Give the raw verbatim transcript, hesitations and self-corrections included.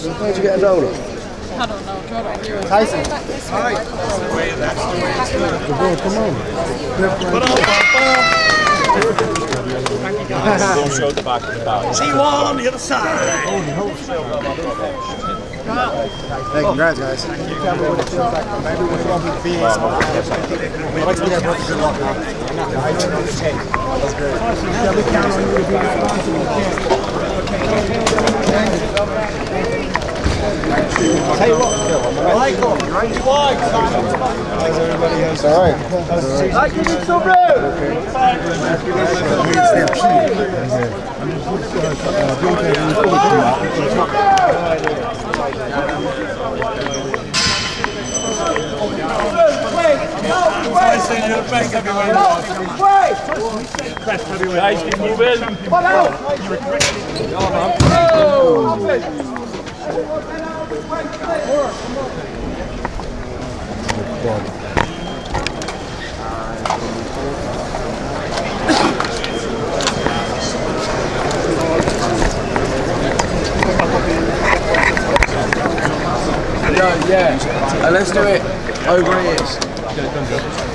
Where'd you get a donut? I don't know, draw it here. Tyson. Alright. That's the way, that's the way it's going. Come on. Don't show the back of the car. See you all on the other side. Hey, congrats, guys. Thank you. Tell me what it feels like. Maybe we're going to be I'd like to be there, brother. Good luck, man. That's great. Yeah, we count on you to be responsible. I'll tell you what, Phil, I like him. You're right. You like, Thanks, everybody. It's all right. I give you some room. Guys, can you win? Yeah, yeah. Uh, let's do it over ears.